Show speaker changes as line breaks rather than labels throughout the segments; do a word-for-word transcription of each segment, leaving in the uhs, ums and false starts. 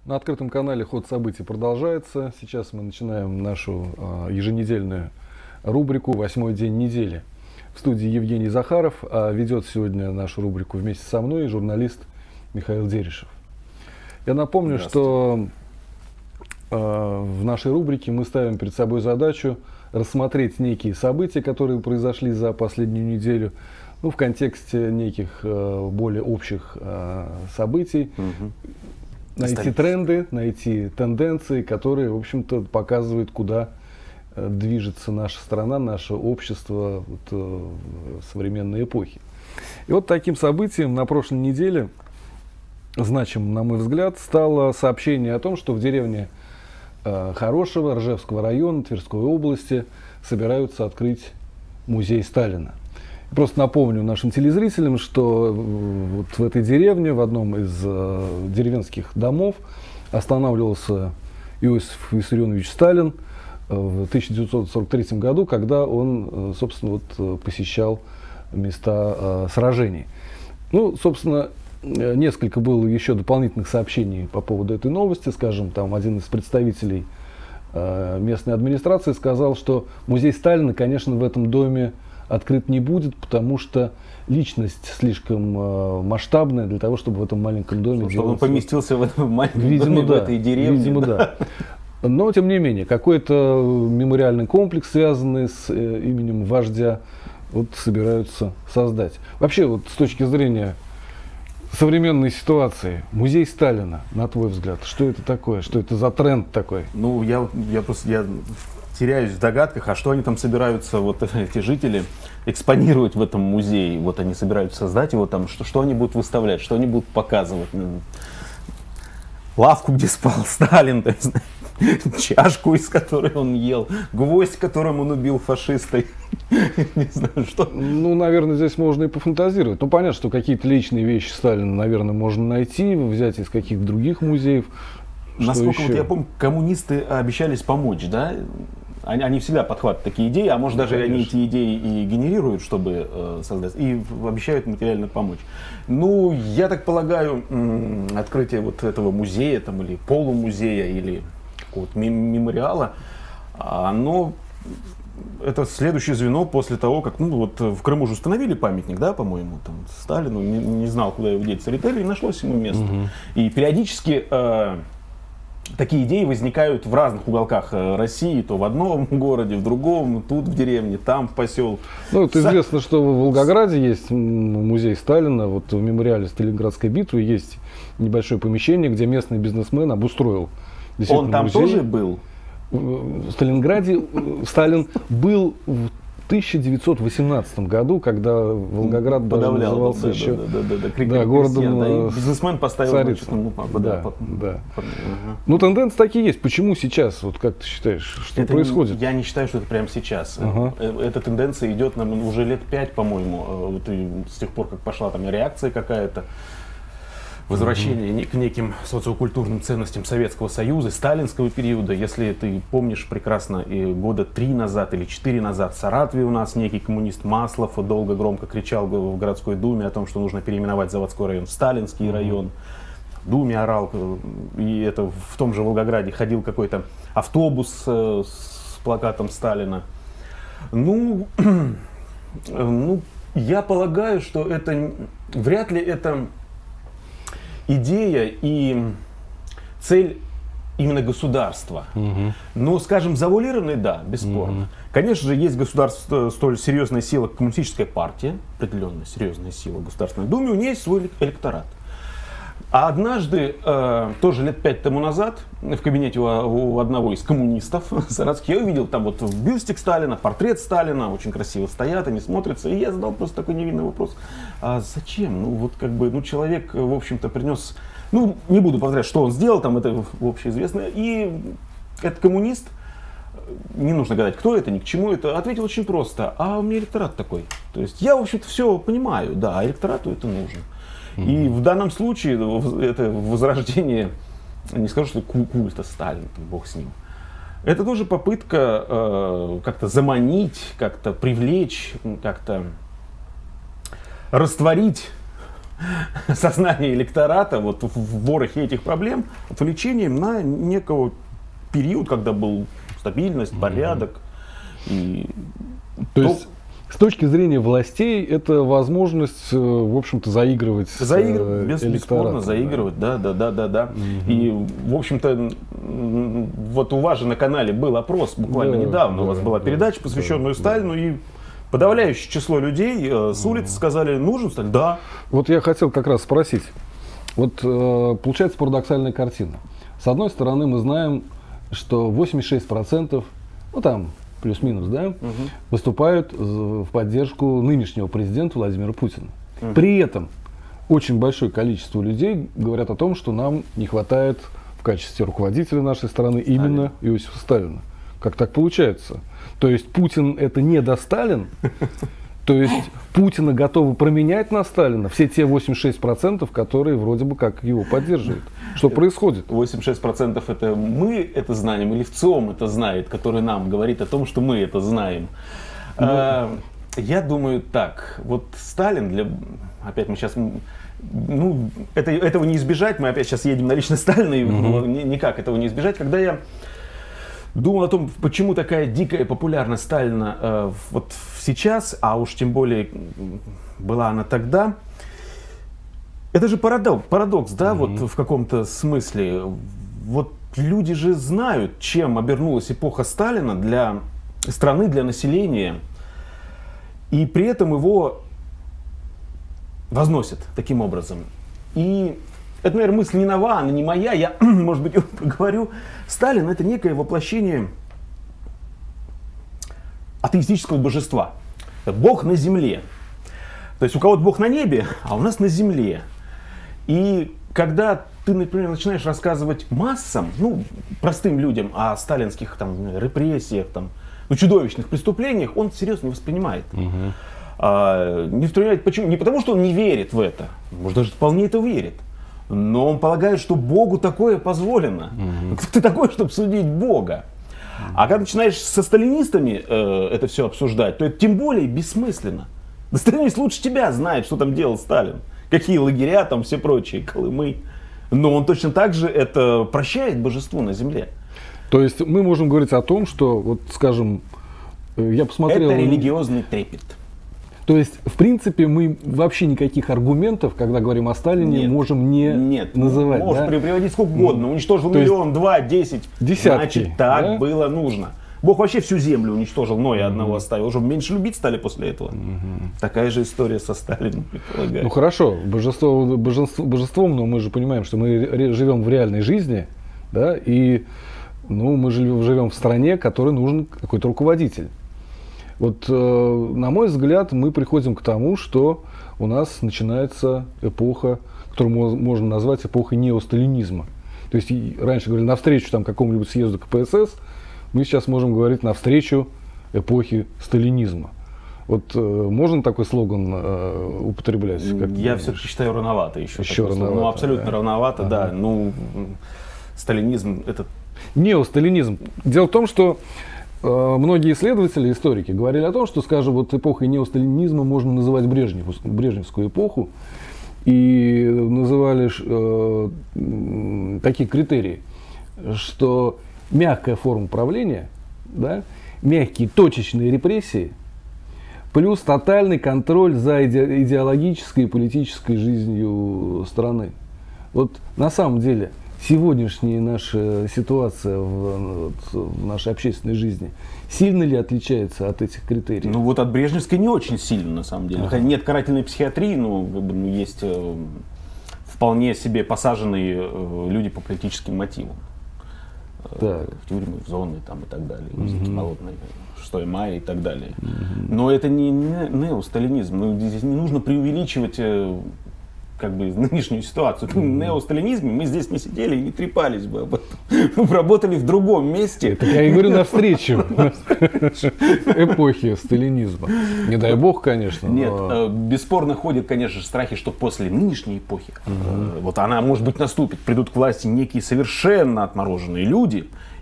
На открытом канале ход событий продолжается. Сейчас мы начинаем нашу э, еженедельную рубрику «Восьмой день недели». В студии Евгений Захаров, а ведет сегодня нашу рубрику вместе со мной журналист Михаил Дерешев. Я напомню, что э, в нашей рубрике мы ставим перед собой задачу рассмотреть некие события, которые произошли за последнюю неделю, ну, в контексте неких э, более общих э, событий. Угу. Найти тренды, найти тенденции, которые, в общем-то, показывают, куда э, движется наша страна, наше общество вот, э, в современной эпохе. И вот таким событием на прошлой неделе, значимым, на мой взгляд, стало сообщение о том, что в деревне э, Хорошево, Ржевского района, Тверской области собираются открыть музей Сталина. Просто напомню нашим телезрителям, что вот в этой деревне, в одном из э, деревенских домов, останавливался Иосиф Виссарионович Сталин э, в тысяча девятьсот сорок третьем году, когда он, э, собственно, вот, посещал места э, сражений. Ну, собственно, несколько было еще дополнительных сообщений по поводу этой новости. Скажем, там один из представителей э, местной администрации сказал, что музей Сталина, конечно, в этом доме открыт не будет, потому что личность слишком э, масштабная для того, чтобы в этом маленьком доме...
Чтобы он поместился в этом маленьком
видимо,
доме,
да,
в этой деревне.
Видимо, да. Но, тем не менее, какой-то мемориальный комплекс, связанный с э, именем вождя, вот собираются создать. Вообще, вот с точки зрения современной ситуации, музей Сталина, на твой взгляд, что это такое? Что это за тренд такой?
Ну, я, я просто... Я... теряюсь в догадках, а что они там собираются, вот эти жители, экспонировать в этом музее? Вот они собираются создать его там, что, что они будут выставлять, что они будут показывать? Лавку, где спал Сталин, то есть, чашку, из которой он ел, гвоздь, которым он убил фашиста. Не знаю, что.
Ну, наверное, здесь можно и пофантазировать. Ну, понятно, что какие-то личные вещи Сталина, наверное, можно найти, взять из каких-то других музеев.
Насколько вот я помню, коммунисты обещались помочь, да? Они, они всегда подхватывают такие идеи, а может, даже они эти идеи и генерируют, чтобы э, создать, и обещают материально помочь. Ну, я так полагаю, м- открытие вот этого музея, там, или полумузея, или какого-то мемориала, оно, это следующее звено после того, как, ну, вот в Крыму же установили памятник, да, по-моему, там, Сталину, не, не знал, куда его деть, Церетели, и нашлось ему место. Угу. И периодически... Э, Такие идеи возникают в разных уголках России, то в одном городе, в другом, тут в деревне, там в поселке.
Ну, это известно, что в Волгограде есть музей Сталина, вот в мемориале Сталинградской битвы есть небольшое помещение, где местный бизнесмен обустроил.
Он там музей. Тоже был?
В Сталинграде Сталин был в тысяча девятьсот восемнадцатом году, когда Волгоград даже назывался да, еще
да, да, да, да, да,
да, городом
да, бизнесмен поставил
царицу.
Ну,
да,
да,
да. Ага. Ну, тенденции такие есть. Почему сейчас? Вот как ты считаешь, что
это
происходит?
Не, я не считаю, что это прямо сейчас.
Ага.
Эта тенденция идет нам уже лет пять, по-моему, вот, с тех пор, как пошла там реакция какая-то. Возвращение mm-hmm. к неким социокультурным ценностям Советского Союза, сталинского периода. Если ты помнишь прекрасно, и года три назад или четыре назад в Саратове у нас некий коммунист Маслов долго громко кричал в городской думе о том, что нужно переименовать заводской район в Сталинский mm-hmm. район. В думе орал, и это в том же Волгограде ходил какой-то автобус с плакатом Сталина. Ну, ну, я полагаю, что это вряд ли это идея и цель именно государства. Угу. Но, скажем, завуалированный, да, бесспорно. Угу. Конечно же, есть государство, столь серьезная сила, как коммунистическая партия, определенная серьезная сила в Государственной Думе, у нее есть свой электорат. А однажды, э, тоже лет пять тому назад, в кабинете у, у одного из коммунистов саратовских, я увидел там вот бюстик Сталина, портрет Сталина, очень красиво стоят, они смотрятся, и я задал просто такой невинный вопрос: а зачем? Ну вот как бы, ну человек, в общем-то, принес, ну не буду повторять, что он сделал, там это общеизвестно, и этот коммунист, не нужно гадать, кто это, ни к чему это, ответил очень просто: а у меня электорат такой. То есть я, в общем-то, все понимаю, да, а электорату это нужно. И в данном случае это возрождение, не скажу, что культа Сталина, бог с ним. Это тоже попытка э, как-то заманить, как-то привлечь, как-то растворить сознание электората вот в ворохе этих проблем отвлечением на некого период, когда был стабильность, порядок. И
то, то есть с точки зрения властей это возможность, в общем-то, заигрывать
Заигрывать,
с
бесспорно заигрывать, да, да, да, да, да. Угу. И, в общем-то, вот у вас же на канале был опрос буквально да, недавно, да, у вас была да, передача, посвященная да, Сталину, да. И подавляющее число людей э, с улицы угу. сказали, нужен Сталин? Да.
Вот я хотел как раз спросить, вот э, получается парадоксальная картина. С одной стороны мы знаем, что восемьдесят шесть процентов, ну там, плюс-минус, да, угу. выступают в поддержку нынешнего президента Владимира Путина. Угу. При этом очень большое количество людей говорят о том, что нам не хватает в качестве руководителя нашей страны именно Сталин. Иосифа Сталина. Как так получается? То есть Путин это не до Сталин? То есть Путина готовы променять на Сталина все те восемьдесят шесть процентов, которые вроде бы как его поддерживают. Что происходит?
восемьдесят шесть процентов это мы это знаем, или ВЦИОМ это знает, который нам говорит о том, что мы это знаем. Ну, а, я думаю так, вот Сталин, для, опять мы сейчас, ну, это, этого не избежать, мы опять сейчас едем на личность Сталина, и угу. никак этого не избежать. Когда я думал о том, почему такая дикая популярность Сталина э, вот сейчас, а уж тем более была она тогда. Это же парадокс, парадокс, да, mm-hmm. вот в каком-то смысле. Вот люди же знают, чем обернулась эпоха Сталина для страны, для населения. И при этом его возносят таким образом. И это, наверное, мысль не нова, она не моя, я, может быть, говорю. Сталин — это некое воплощение атеистического божества. Бог на земле. То есть у кого-то Бог на небе, а у нас на земле. И когда ты, например, начинаешь рассказывать массам, ну, простым людям о сталинских там, репрессиях, там, ну, чудовищных преступлениях, он серьезно не воспринимает. Угу. А, не воспринимает почему? Не потому, что он не верит в это, может, даже вполне это верит. Но он полагает, что Богу такое позволено. Mm-hmm. Кто ты такой, чтобы судить Бога? Mm-hmm. А когда начинаешь со сталинистами э, это все обсуждать, то это тем более бессмысленно. Да сталинист лучше тебя знает, что там делал Сталин. Какие лагеря там, все прочие, Колымы. Но он точно так же это прощает божеству на земле.
То есть мы можем говорить о том, что, вот скажем, я посмотрел...
Это религиозный трепет.
То есть, в принципе, мы вообще никаких аргументов, когда говорим о Сталине, нет, можем не
нет,
называть.
Можешь
да?
приводить сколько угодно. Уничтожил то миллион, два, десять.
Десятки.
Значит, так
да?
было нужно. Бог вообще всю землю уничтожил, Ноя mm-hmm. одного оставил. Уже меньше любить стали после этого. Mm-hmm. Такая же история со Сталином, предполагаю.
Ну хорошо, божество, божество, божеством, но мы же понимаем, что мы живем в реальной жизни, да, и ну, мы живем, живем в стране, которой нужен какой-то руководитель. Вот, э, на мой взгляд, мы приходим к тому, что у нас начинается эпоха, которую можно назвать эпохой неосталинизма. То есть раньше говорили навстречу там, какому-нибудь съезду ка пэ эс эс, мы сейчас можем говорить навстречу эпохи сталинизма. Вот э, можно такой слоган э, употреблять? Как
Я все-таки считаю рановато еще.
Еще рановато.
Ну, абсолютно
да?
рановато,
ага.
да. Ну, сталинизм это...
Неосталинизм. Дело в том, что многие исследователи, историки говорили о том, что, скажем, вот эпохой неосталинизма можно называть Брежнев, брежневскую эпоху, и называли э, такие критерии, что мягкая форма правления, да, мягкие точечные репрессии, плюс тотальный контроль за иде идеологической и политической жизнью страны. Вот на самом деле сегодняшняя наша ситуация в, в нашей общественной жизни сильно ли отличается от этих критериев?
Ну вот от брежневской не очень сильно, на самом деле. Ага. Нет карательной психиатрии, но ну, есть э, вполне себе посаженные э, люди по политическим мотивам. Э, в тюрьмы, в зоны там, и так далее. Узкие, угу. Холодные, шестое мая и так далее. Угу. Но это не, не неосталинизм. Ну, здесь не нужно преувеличивать э, как бы нынешнюю ситуацию. В неосталинизме мы здесь не сидели и не трепались бы об этом. Мы работали в другом месте.
Так я и говорю навстречу эпохи сталинизма. Не дай бог, конечно.
Нет, но... бесспорно ходят, конечно, страхи, что после нынешней эпохи, угу. вот она, может быть, наступит, придут к власти некие совершенно отмороженные люди,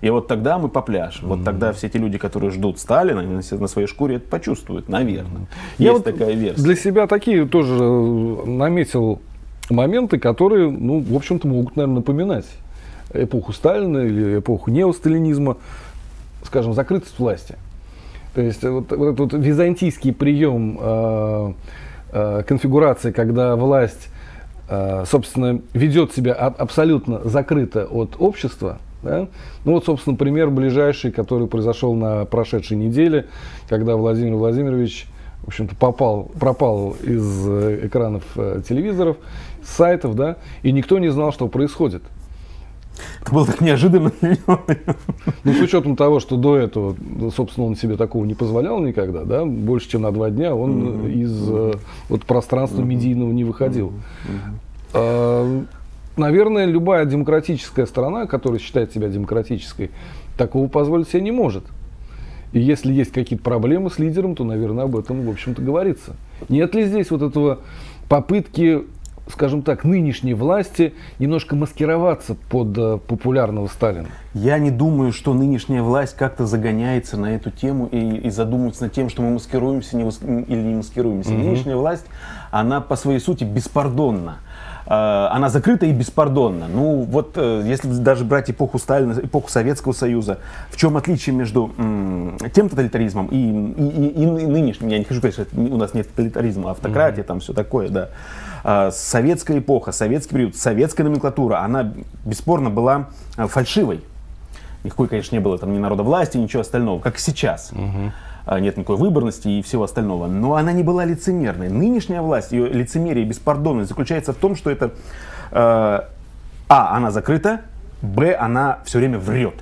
И вот тогда мы попляшем. Вот тогда все те люди, которые ждут Сталина, они на своей шкуре это почувствуют, наверное.
Я
Есть
вот
такая версия.
Для себя такие тоже наметил моменты, которые, ну, в общем-то, могут, наверное, напоминать эпоху Сталина или эпоху неосталинизма, скажем, закрытость власти. То есть вот, вот этот вот византийский прием э, э, конфигурации, когда власть, э, собственно, ведет себя а- абсолютно закрыто от общества. Да? Ну вот, собственно, пример ближайший, который произошел на прошедшей неделе, когда Владимир Владимирович, в общем-то, попал, пропал из экранов э, телевизоров, с сайтов, да, и никто не знал, что происходит.
Это было так неожиданно.
Ну, с учетом того, что до этого, собственно, он себе такого не позволял никогда, да, больше, чем на два дня он mm-hmm. из э, вот, пространства mm-hmm. медийного не выходил. Mm-hmm. А, наверное, любая демократическая страна, которая считает себя демократической, такого позволить себе не может. И если есть какие-то проблемы с лидером, то, наверное, об этом, в общем-то, говорится. Нет ли здесь вот этого попытки, скажем так, нынешней власти немножко маскироваться под uh, популярного Сталина?
Я не думаю, что нынешняя власть как-то загоняется на эту тему и, и задумывается над тем, что мы маскируемся не мас... или не маскируемся. Mm-hmm. Нынешняя власть, она по своей сути беспардонна. Она закрыта и беспардонна. Ну вот, если даже брать эпоху Сталина, эпоху Советского Союза, в чем отличие между м, тем тоталитаризмом и, и, и, и нынешним? Я не хочу сказать, что у нас нет тоталитаризма, автократия, mm-hmm. там все такое, да. А, советская эпоха, советский период, советская номенклатура, она бесспорно была фальшивой. Никакой, конечно, не было там ни народовластия, ничего остального, как и сейчас. Mm-hmm. Нет никакой выборности и всего остального. Но она не была лицемерной. Нынешняя власть, ее лицемерие и беспардонность заключается в том, что это э, а, она закрыта, б, она все время врет.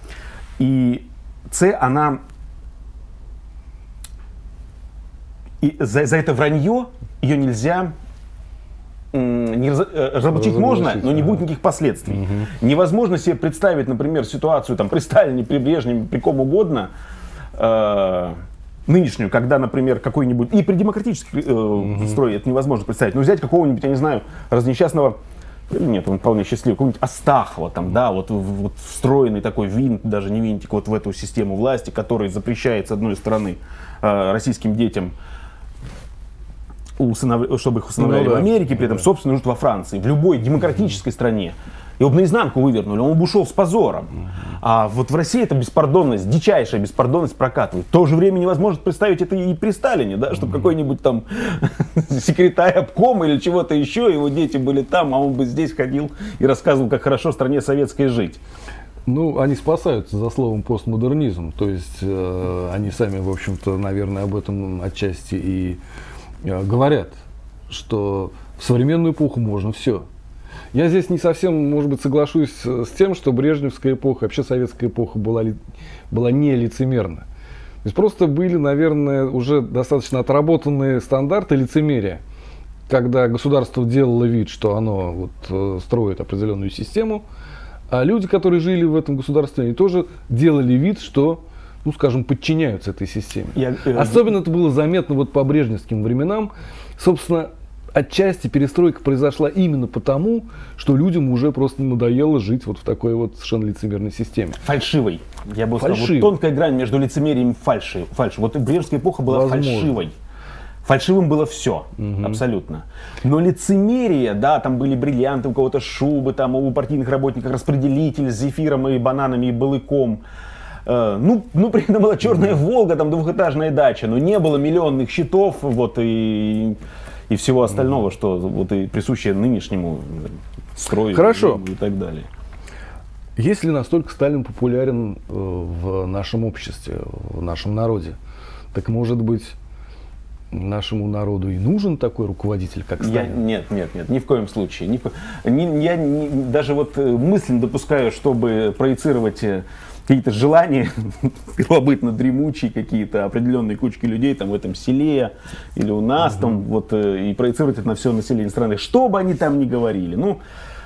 И с, она и за, за это вранье ее нельзя не раз, разоблачить можно, но не будет никаких последствий. Угу. Невозможно себе представить, например, ситуацию там, при Сталине, при Брежневе, при ком угодно, Э, нынешнюю, когда, например, какой-нибудь, и при демократическом э, mm-hmm. строе это невозможно представить, но взять какого-нибудь, я не знаю, разнесчастного, нет, он вполне счастливый, какого-нибудь Астахова, там, mm-hmm. да, вот, вот встроенный такой винт, даже не винтик, вот в эту систему власти, который запрещает, с одной стороны, э, российским детям, усынов... чтобы их усыновляли ну, в Америке, да. при этом, собственно, живут во Франции, в любой демократической mm-hmm. стране. Его бы наизнанку вывернули, он бы ушел с позором. Uh-huh. А вот в России эта беспардонность, дичайшая беспардонность прокатывает. В то же время невозможно представить это и при Сталине, да, чтобы uh-huh. какой-нибудь там секретарь обкома или чего-то еще, его дети были там, а он бы здесь ходил и рассказывал, как хорошо в стране советской жить.
Ну, они спасаются за словом постмодернизм, то есть э, они сами, в общем-то, наверное, об этом отчасти и э, говорят, что в современную эпоху можно все. Я здесь не совсем, может быть, соглашусь с тем, что брежневская эпоха, вообще советская эпоха была, была не лицемерна. То есть просто были, наверное, уже достаточно отработанные стандарты лицемерия, когда государство делало вид, что оно вот, строит определенную систему, а люди, которые жили в этом государстве, они тоже делали вид, что, ну, скажем, подчиняются этой системе. Я, э, Особенно это было заметно вот по брежневским временам. Собственно, отчасти перестройка произошла именно потому, что людям уже просто надоело жить вот в такой вот совершенно лицемерной системе.
Фальшивой. Я бы сказал, вот тонкая грань между лицемерием и фальшью. Фальшью. Вот брежневская эпоха была Возможно. фальшивой. Фальшивым было все, угу. абсолютно. Но лицемерие, да, там были бриллианты, у кого-то шубы, там у партийных работников распределитель с зефиром и бананами и балыком. Uh, ну, ну, при этом была черная Волга, там двухэтажная дача, но не было миллионных счетов, вот, и, и всего остального, mm-hmm. что вот, и присуще нынешнему строю
Хорошо.
И, и так далее.
Если настолько Сталин популярен э, в нашем обществе, в нашем народе, так, может быть, нашему народу и нужен такой руководитель, как Сталин?
Я, нет, нет, нет, ни в коем случае. Ни в ко... ни, я ни, даже вот мысленно допускаю, чтобы проецировать какие-то желания, первобытно дремучие, какие-то определенные кучки людей там в этом селе или у нас, угу. там, вот, и проецировать это на все население страны, что бы они там ни говорили. Ну,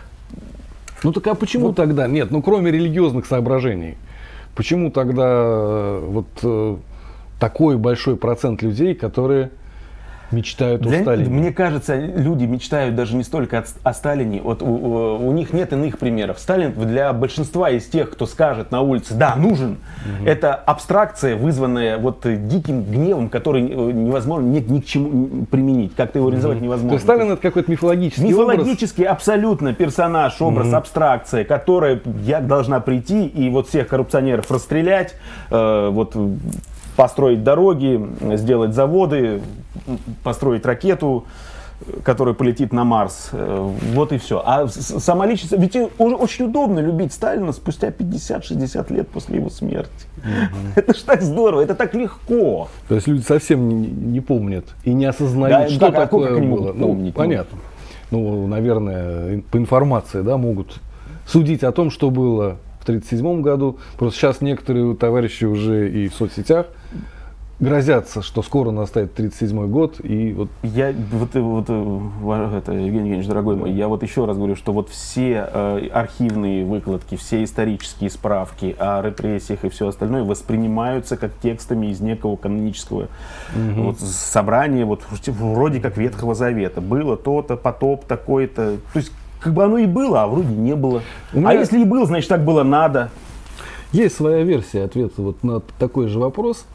ну так а почему вот. тогда? Нет, ну кроме религиозных соображений, почему тогда вот такой большой процент людей, которые Мечтают
Для,
о Сталине.
Мне кажется, люди мечтают даже не столько от, о Сталине. Вот у, у, у них нет иных примеров. Сталин для большинства из тех, кто скажет на улице, да, нужен, угу. это абстракция, вызванная вот диким гневом, который невозможно ни, ни к чему применить. Как-то его реализовать угу. невозможно.
То есть Сталин это какой-то мифологический
Мифологический
образ?
абсолютно персонаж, образ, угу. абстракция, которая я должна прийти и вот всех коррупционеров расстрелять, э, вот построить дороги, сделать заводы, построить ракету, которая полетит на Марс. Вот и все. А сама личность... Ведь очень удобно любить Сталина спустя пятьдесят-шестьдесят лет после его смерти. Mm-hmm. Это ж так здорово, это так легко.
То есть люди совсем не, не помнят и не осознают, да, что так, такое как было. Ну, помнить, понятно. Ну, наверное, по информации, да, могут судить о том, что было в тридцать седьмом году. Просто сейчас некоторые товарищи уже и в соцсетях грозятся, что скоро настанет тридцать седьмой год, и вот...
Я, вот, вот это, Евгений Евгеньевич, дорогой мой, я вот еще раз говорю, что вот все э, архивные выкладки, все исторические справки о репрессиях и все остальное воспринимаются как текстами из некого канонического угу. вот, собрания, вот вроде как Ветхого Завета. Было то-то, потоп такой-то, то есть как бы оно и было, а вроде не было. Меня... А если и было, значит так было надо.
Есть своя версия ответа вот на такой же вопрос.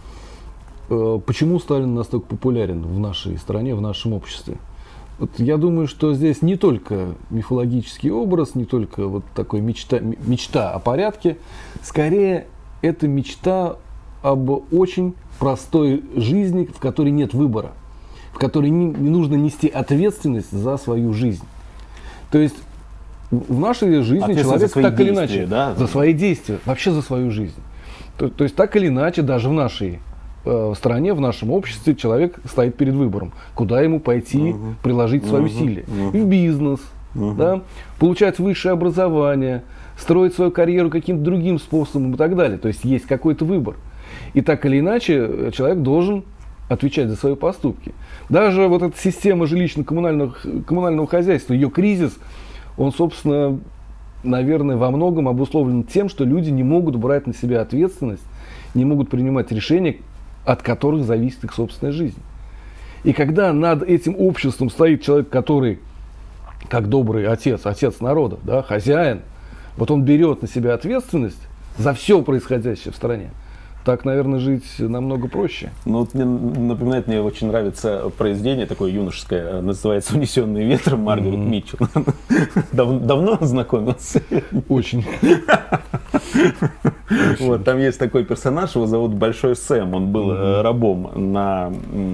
Почему Сталин настолько популярен в нашей стране, в нашем обществе? Вот я думаю, что здесь не только мифологический образ, не только вот такой мечта, мечта о порядке, скорее это мечта об очень простой жизни, в которой нет выбора, в которой не, не нужно нести ответственность за свою жизнь. То есть в нашей жизни человек так или иначе, да? за свои действия, вообще за свою жизнь. То, то есть так или иначе, даже в нашей в стране, в нашем обществе человек стоит перед выбором, куда ему пойти, uh-huh. приложить свои uh-huh. усилия. Uh-huh. В бизнес, uh-huh. да, получать высшее образование, строить свою карьеру каким-то другим способом и так далее. То есть есть какой-то выбор. И так или иначе человек должен отвечать за свои поступки. Даже вот эта система жилищно-коммунального коммунального хозяйства, ее кризис, он, собственно, наверное, во многом обусловлен тем, что люди не могут брать на себя ответственность, не могут принимать решения, от которых зависит их собственная жизнь. И когда над этим обществом стоит человек, который, как добрый отец, отец народа, да, хозяин, вот он берет на себя ответственность за все происходящее в стране, так, наверное, жить намного проще.
Ну, вот мне напоминает, мне очень нравится произведение такое юношеское, называется «Унесенные ветром», Маргарет mm-hmm. Митчелл. Дав, давно знакомился?
Очень.
Вот, там есть такой персонаж, его зовут Большой Сэм, он был mm-hmm. рабом на,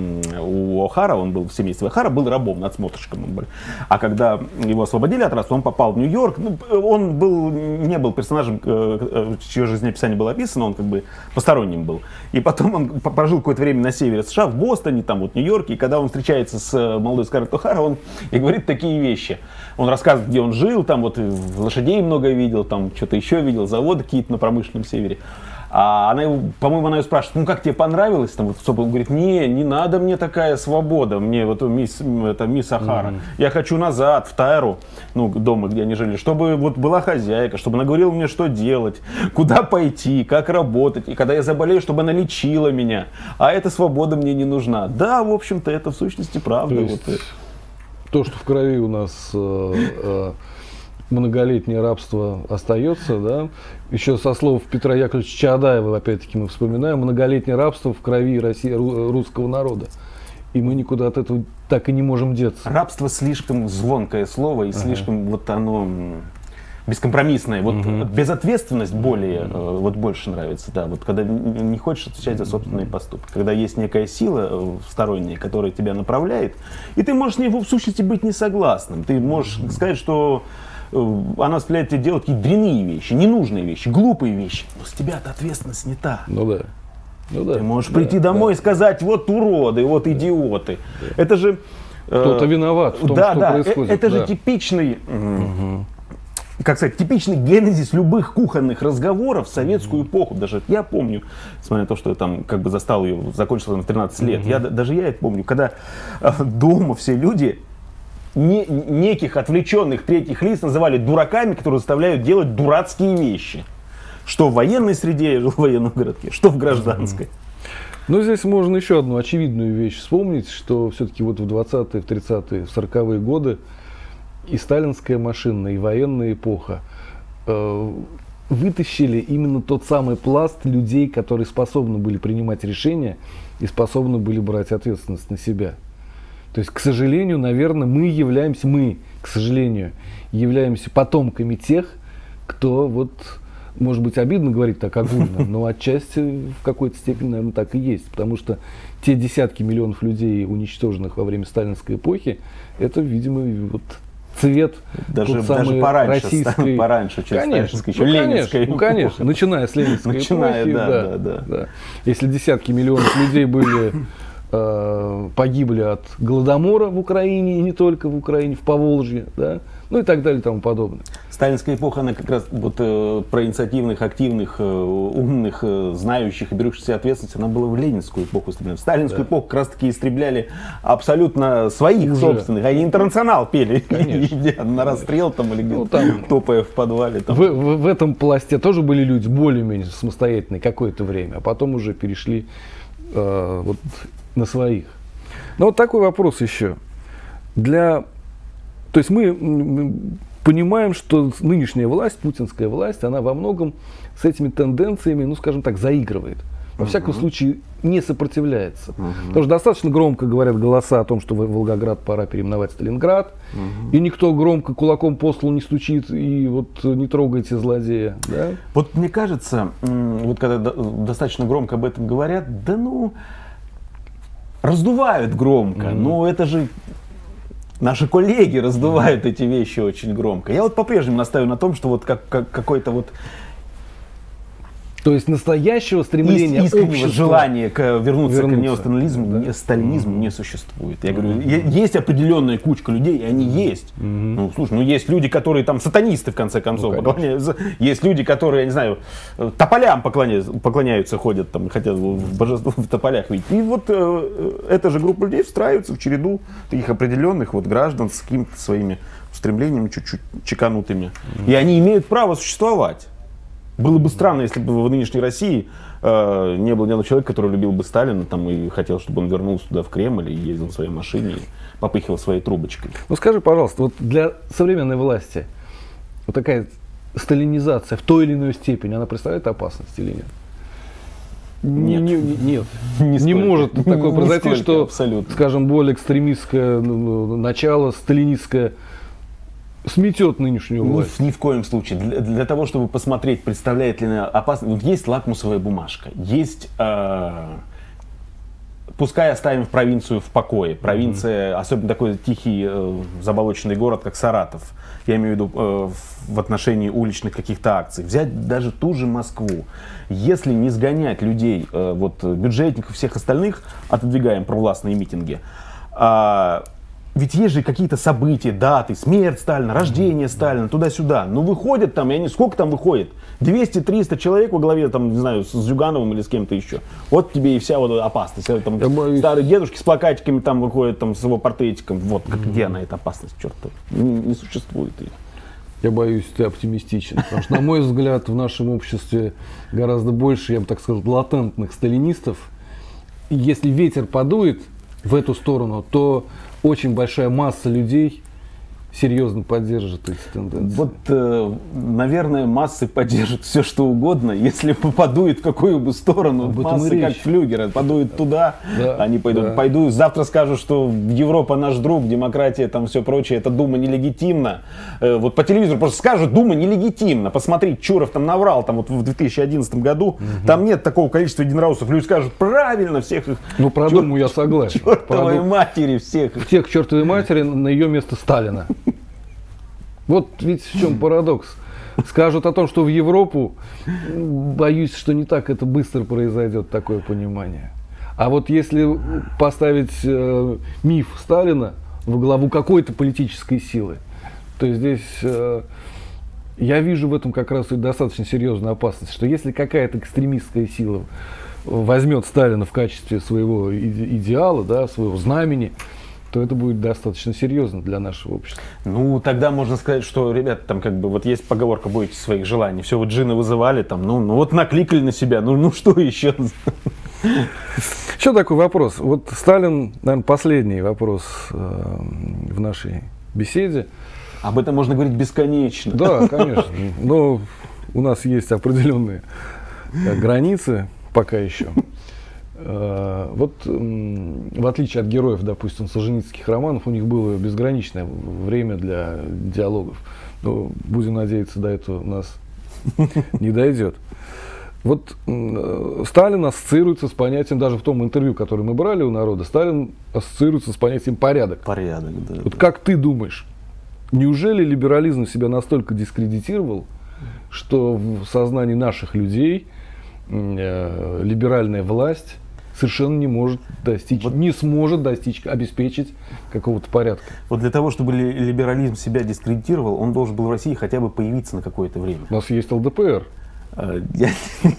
у О'Хара, он был в семействе О'Хара, был рабом, надсмотрщиком он был. А когда его освободили от рабства, он попал в Нью-Йорк, ну, он был, не был персонажем, чье жизнеописание было описано, он как бы посторонним был. И потом он прожил какое-то время на севере США, в Бостоне, там вот в Нью-Йорке, и когда он встречается с молодой Скарлетт О'Хара, он и говорит такие вещи. Он рассказывает, где он жил, там вот лошадей много видел, там что-то еще видел, заводы какие-то на промышленном севере. А она его, по-моему, она ее спрашивает, ну как тебе понравилось? Там, вот, он говорит, не, не надо мне такая свобода, мне вот мисс, это, мисс О'Хара. Mm-hmm. Я хочу назад, в Тайру, ну, дома, где они жили, чтобы вот была хозяйка, чтобы она говорила мне, что делать, куда пойти, как работать. И когда я заболею, чтобы она лечила меня. А эта свобода мне не нужна. Да, в общем-то, это в сущности правда.
То, есть,
вот.
то что в крови у нас... Э, э, многолетнее рабство остается, да. Еще со слов Петра Яковлевича Чаадаева, опять-таки мы вспоминаем, многолетнее рабство в крови России, русского народа. И мы никуда от этого так и не можем деться.
Рабство слишком звонкое слово и ага. слишком вот оно бескомпромиссное. Вот угу. безответственность более, угу. вот больше нравится, да. Вот когда не хочешь отвечать за собственные угу. поступки. Когда есть некая сила сторонняя, которая тебя направляет, и ты можешь с ней в сущности быть не согласным. Ты можешь угу. сказать, что она заставляет тебя делать какие-то дрянные вещи, ненужные вещи, глупые вещи. Но с тебя-то ответственность снята.
Ну да. Ну, да.
Ты можешь
да,
прийти домой
да.
и сказать, вот уроды, вот идиоты. Да. Это же...
Кто-то э, виноват в том,
да,
что
да,
происходит.
Это
да.
же типичный...
Угу.
Как сказать, типичный генезис любых кухонных разговоров в советскую эпоху. Даже я помню, несмотря на то, что я там как бы застал ее, закончил на тринадцать лет, mm-hmm. я, даже я это помню, когда дома все люди не, неких отвлеченных третьих лиц называли дураками, которые заставляют делать дурацкие вещи. Что в военной среде, я жил в военном городке, что в гражданской.
Mm-hmm. Но здесь можно еще одну очевидную вещь вспомнить, что все-таки вот в двадцатые, в тридцатые, в сороковые годы и сталинская машина, и военная эпоха э, вытащили именно тот самый пласт людей, которые способны были принимать решения и способны были брать ответственность на себя. То есть, к сожалению, наверное, мы являемся, мы, к сожалению, являемся потомками тех, кто вот... Может быть, обидно говорить так огульно, но отчасти в какой-то степени, наверное, так и есть. Потому что те десятки миллионов людей, уничтоженных во время сталинской эпохи, это, видимо, вот цвет
даже,
самой
даже пораньше,
российской...
пораньше, чем
конечно,
еще
ну,
ленинской.
Ну, конечно, начиная с ленинской
начиная,
эпохи.
Да,
да,
да, да.
Да. Если десятки миллионов людей были, э, погибли от Голодомора в Украине, и не только в Украине, в Поволжье, да, ну и так далее и тому подобное.
Сталинская эпоха, она как раз вот, э, про инициативных, активных, э, умных, э, знающих и берущихся ответственность, она была в ленинскую эпоху. В сталинскую да. эпоху как раз таки истребляли абсолютно своих уже собственных. Они «Интернационал» пели, идя на расстрел там, или где-то, ну, там, топая в подвале. Там.
В, в, в этом пласте тоже были люди более-менее самостоятельные какое-то время, а потом уже перешли э, вот, на своих. Но вот такой вопрос еще. Для... То есть мы, мы понимаем, что нынешняя власть, путинская власть, она во многом с этими тенденциями, ну скажем так, заигрывает. Во uh-huh. всяком случае, не сопротивляется. Uh-huh. Потому что достаточно громко говорят голоса о том, что Волгоград пора переименовать в Сталинград. Uh-huh. И никто громко кулаком по столу не стучит и вот не трогайте злодея. Да?
Вот мне кажется, вот когда достаточно громко об этом говорят, да ну, раздувают громко. Uh-huh. Но это же... Наши коллеги раздувают эти вещи очень громко. Я вот по-прежнему настаиваю на том, что вот как, как, какой-то вот...
То есть настоящего стремления,
искреннего желания к, вернуться, вернуться к неосталинизму,
да.
не, сталинизму mm-hmm. не существует. Я говорю, mm-hmm. есть определенная кучка людей, и они есть. Mm-hmm. Ну, слушай, ну есть люди, которые там сатанисты, в конце концов, ну, поклоняются. Есть люди, которые, я не знаю, тополям поклоняются, поклоняются ходят, там, хотят в божество в тополях видеть. И вот э, эта же группа людей встраивается в череду таких определенных вот граждан с какими-то своими устремлениями чуть-чуть чеканутыми. Mm-hmm. И они имеют право существовать. Было бы странно, если бы в нынешней России э, не было ни одного человека, который любил бы Сталина там, и хотел, чтобы он вернулся туда в Кремль и ездил в своей машине и попыхивал своей трубочкой.
Ну скажи, пожалуйста, вот для современной власти вот такая сталинизация в той или иной степени, она представляет опасность или нет?
Нет.
Не, не, нет. Не, не может такое произойти, что, абсолютно. Скажем, более экстремистское начало, сталинистское, сметет нынешнюю власть.
Ни, ни в коем случае. Для, для того, чтобы посмотреть, представляет ли она опасность, вот есть лакмусовая бумажка, есть, э, пускай оставим в провинцию в покое, провинция, mm-hmm. особенно такой тихий э, заболоченный город, как Саратов, я имею в виду э, в отношении уличных каких-то акций, взять даже ту же Москву, если не сгонять людей, э, вот бюджетников, всех остальных, отодвигаем провластные митинги, э, ведь есть же какие-то события, даты, смерть Сталина, рождение Сталина, туда-сюда. Ну выходят там, я не сколько там выходит? двести-триста человек во главе, там, не знаю, с Зюгановым или с кем-то еще. Вот тебе и вся вот опасность. Там, старые дедушки с плакатиками там выходят там, с его портретиком. Вот как, где она, эта опасность, черт-то? Не, не существует ее.
Я боюсь, ты оптимистичен. Потому что, на мой взгляд, в нашем обществе гораздо больше, я бы так сказал, латентных сталинистов. И если ветер подует в эту сторону, то очень большая масса людей серьезно поддержит эти тенденции.
Вот, э, наверное, массы поддержат все, что угодно, если подует в какую бы сторону. Массы, как флюгеры, подует туда, да, они пойдут. Да. Пойду, завтра скажут, что Европа наш друг, демократия, там все прочее, это Дума нелегитимна. Э, вот по телевизору просто скажут, Дума нелегитимна. Посмотри, Чуров там наврал, там вот в две тысячи одиннадцатом году, угу. там нет такого количества единороссов. Люди скажут, правильно, всех их.
Ну, про Думу я согласен.
Чертовой матери всех.
Всех к чертовой матери, на ее место Сталина. Вот ведь в чем парадокс. Скажут о том, что в Европу, боюсь, что не так это быстро произойдет, такое понимание. А вот если поставить э, миф Сталина во главу какой-то политической силы, то здесь э, я вижу в этом как раз и достаточно серьезную опасность, что если какая-то экстремистская сила возьмет Сталина в качестве своего идеала, да, своего знамени, то это будет достаточно серьезно для нашего общества.
Ну, тогда можно сказать, что, ребята, там как бы, вот есть поговорка «бойтесь своих желаний». Все, вот джинны вызывали, там, ну, ну вот накликали на себя, ну, ну что еще?
Еще такой вопрос. Вот Сталин, наверное, последний вопрос э, в нашей беседе.
Об этом можно говорить бесконечно.
Да, конечно. Но у нас есть определенные так, границы пока еще. Э, вот э, в отличие от героев, допустим, солженицынских романов, у них было безграничное время для диалогов. Но будем надеяться, до этого у нас не дойдет. Вот э, Сталин ассоциируется с понятием, даже в том интервью, которое мы брали у народа, Сталин ассоциируется с понятием порядок.
Порядок, да.
Вот
да.
как ты думаешь, неужели либерализм себя настолько дискредитировал, что в сознании наших людей э, либеральная власть совершенно не может достичь, вот, не сможет достичь, обеспечить какого-то порядка? Вот
для того, чтобы либерализм себя дискредитировал, он должен был в России хотя бы появиться на какое-то время.
У нас есть эл дэ пэ эр.
Я...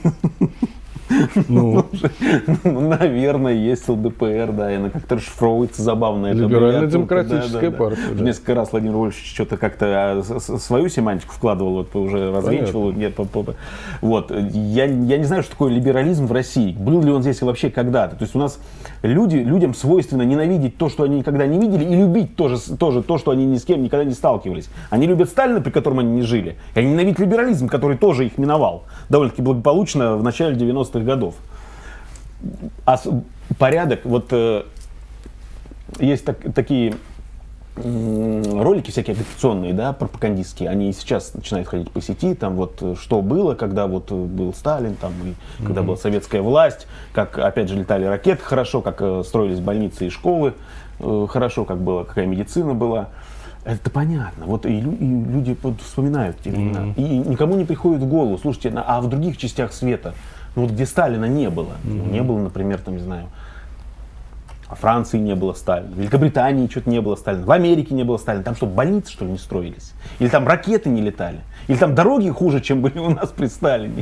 Ну. ну, наверное, есть эл дэ пэ эр, да, и она как-то расшифровывается забавно.
Либерально-демократическая да, да, партия.
Да. Несколько раз Владимир Вольфович что-то как-то свою семантику вкладывал, вот уже развенчивал. Нет, вот. Я, я не знаю, что такое либерализм в России. Был ли он здесь вообще когда-то? То есть у нас люди, людям свойственно ненавидеть то, что они никогда не видели, и любить тоже, тоже то, что они ни с кем никогда не сталкивались. Они любят Сталина, при котором они не жили, и они ненавидят либерализм, который тоже их миновал довольно-таки благополучно в начале девяностых годов. А порядок, вот э, есть так, такие э, ролики всякие агитационные, да, пропагандистские, они сейчас начинают ходить по сети, там вот что было, когда вот был Сталин, там, и mm-hmm. когда была советская власть, как опять же летали ракеты хорошо, как э, строились больницы и школы э, хорошо, как было, какая медицина была. Это понятно. Вот и, и люди вот вспоминают те времена. Mm-hmm. И никому не приходит в голову, слушайте, а в других частях света, ну вот где Сталина не было, mm-hmm. не было, например, там, не знаю, во Франции не было Сталина, в Великобритании что-то не было Сталина, в Америке не было Сталина, там что, больницы, что ли, не строились? Или там ракеты не летали? Или там дороги хуже, чем были у нас при Сталине?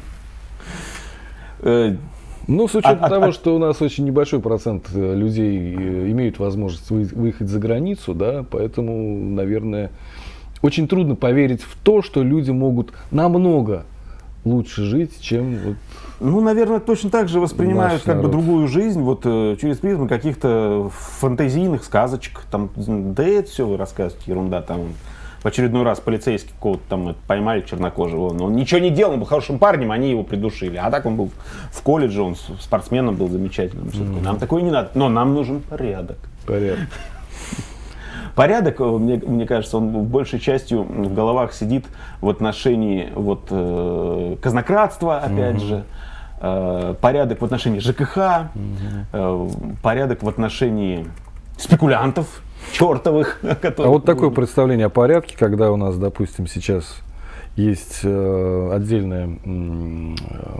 Ну, с учетом а, того, а, что у нас очень небольшой процент людей имеют возможность выехать за границу, да, поэтому, наверное, очень трудно поверить в то, что люди могут намного лучше жить, чем вот.
Ну, наверное, точно так же воспринимают как бы другую жизнь, вот через призму каких-то фантазийных сказочек, там, да это все вы рассказываете, ерунда, там. В очередной раз полицейский кого-то там поймали чернокожего, но он ничего не делал, он был хорошим парнем, они его придушили. А так он был в колледже, он спортсменом был замечательным. Mm-hmm. Нам такое не надо, но нам нужен порядок.
Порядок.
Порядок, мне, мне кажется, он большей частью в головах сидит в отношении вот, э, казнократства, опять mm-hmm. же, э, порядок в отношении жэ ка ха, mm-hmm. э, порядок в отношении спекулянтов чертовых.
А вот такое представление о порядке, когда у нас, допустим, сейчас есть э, отдельный э,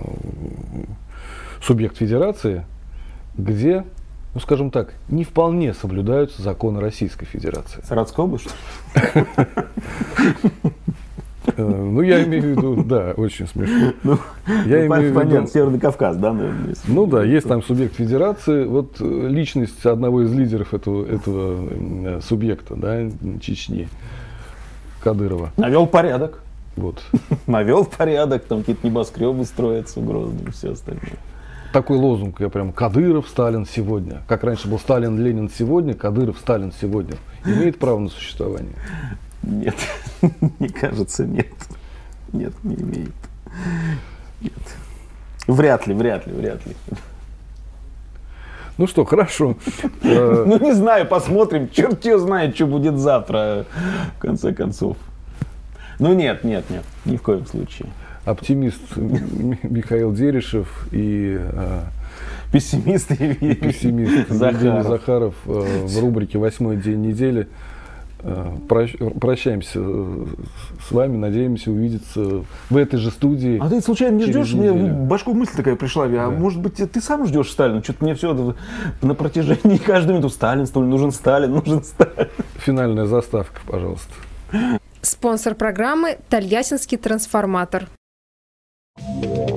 субъект федерации, где, ну скажем так, не вполне соблюдаются законы Российской Федерации.
Саратовская область, что ли?
Ну, я имею в виду, да, очень смешно.
Ну, я ну, имею понятно, в виду... Северный Кавказ, да, наверное?
Ну да, есть там субъект федерации. Вот личность одного из лидеров этого, этого субъекта, да, Чечни, Кадырова.
Навел порядок.
Вот.
Навел порядок, там какие-то небоскребы строятся в Грозном и все остальное.
Такой лозунг, я прям, Кадыров, Сталин сегодня. Как раньше был Сталин, Ленин сегодня, Кадыров, Сталин сегодня. Имеет право на существование?
Нет, мне кажется, нет. Нет, не имеет. Нет. Вряд ли, вряд ли, вряд ли.
Ну что, хорошо.
Ну не знаю, посмотрим. Черт его знает, что будет завтра, в конце концов. Ну нет, нет, нет, ни в коем случае.
Оптимист Михаил Дерешев и
пессимист
Евгений Захаров в рубрике «Восьмой день недели». Прощаемся с вами, надеемся увидеться в этой же студии.
А ты случайно не ждешь? Мне в башку мысль такая пришла. А да. Может быть, ты сам ждешь Сталина? Что-то мне все на протяжении каждой минуты Сталин, Сталин, нужен Сталин, нужен Сталин.
Финальная заставка, пожалуйста.
Спонсор программы — Тольяттинский трансформатор.